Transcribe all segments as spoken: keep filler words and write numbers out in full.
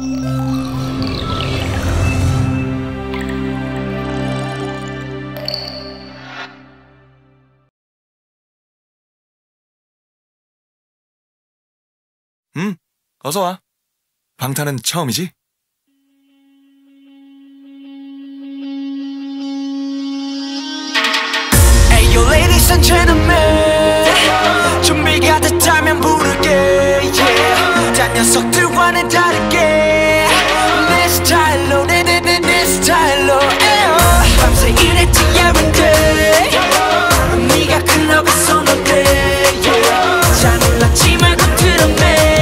응, 어서와. 방탄은 처음이지? Ayo ladies and gentlemen, 준비가 됐다면 부를게 yeah. 딴 녀석들과는 다르게 내 스타일로 내내내 내 스타일로 에어. 밤새 일했지 every day 네가 클럽에 쏘는데 yeah. 잘 몰랐지 말고 들었네.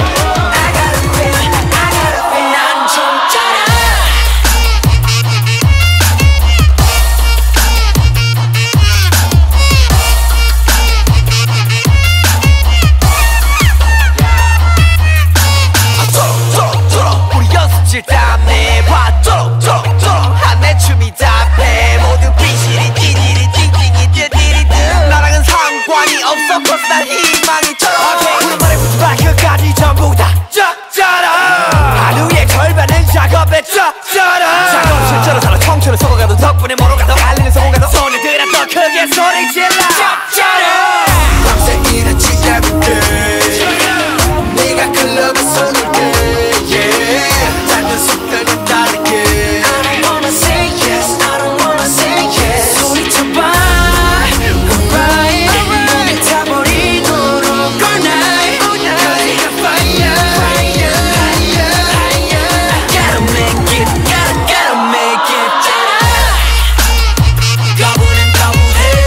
땀내 봐 쪼록쪼록쪼록 한내 춤이 답해 모두 비실이 띠디리 띵띵이 띠디리드 나랑은 상관이 없어 cause 난 희망이 저렇게 우리 말에 붙지 마 그까지 전부 다 쩌쩌러 하루에 걸반은 작업에 쩌쩌러 작업 실제로 살아 청춘을 썩어가도 덕분에 멀어가도 알리는 성공가도 손을 들어 더 크게 소리 질러 쩌쩌러 밤새 일했지 everyday 네가 클럽에 손을 대 yeah. 속들은 다르게 I don't wanna say yes, I don't wanna say yes 소리쳐봐 alright 몸에 타버리도록 all night 여기가 fire, fire, higher, higher I gotta make it, gotta, gotta make it 거부는 거부해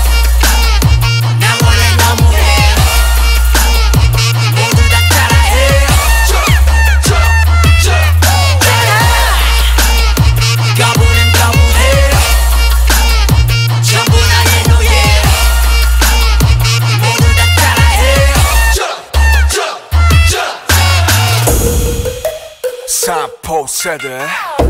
난 원래 너무해 모두 다 따라해 거부는 거부해 전부 나의 노예 모두 다 따라해 삼 포 세대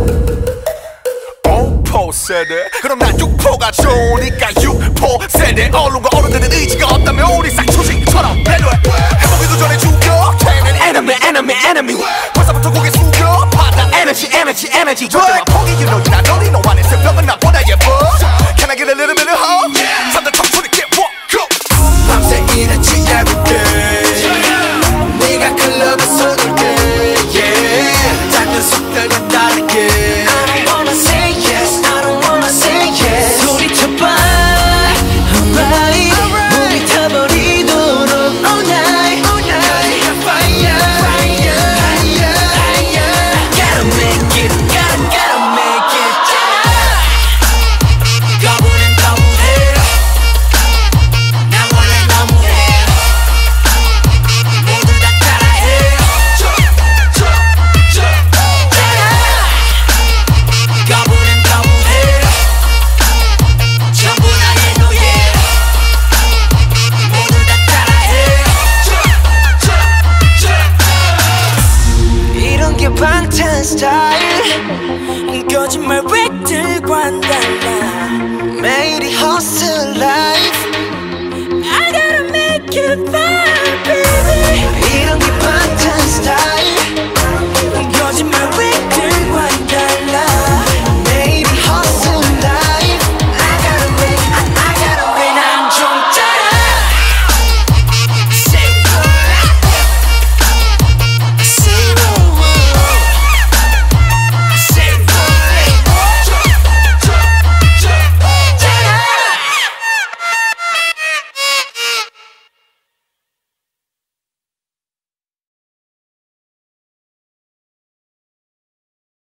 오 포 세대 그럼 난 육 포가 좋으니까 육 포 세대 언론과 어른들은 의지가 없다면 우리 쌍초식처럼 배려해 해보기도 전에 죽여 걔는 enemy enemy enemy 벌써부터 고개 숙여 받아 에너지 에너지 에너지 절대만 포기 you know you're not only no one 새벽은 나보다 예뻐 Can I get a little bit of hope 삼대 청춘이 get walk up 밤새 일했지 everyday 네가 클럽에 손을 대 yeah 딴 녀석들과 다르게 I don't wanna say yes I don't wanna say yes 소리쳐봐 alright 몸이 타버리도록 all night 여기가 fire fire higher higher I gotta make it gotta gotta make it 거부는 거부해 난 원래 너무해 모두 다 따라해 거부는 거부해 전부 나의 노예 모두 다 따라해 이런 게 방탄 스타일 거짓말 획들과는 달라 매일이 hustle life I gotta make it fun baby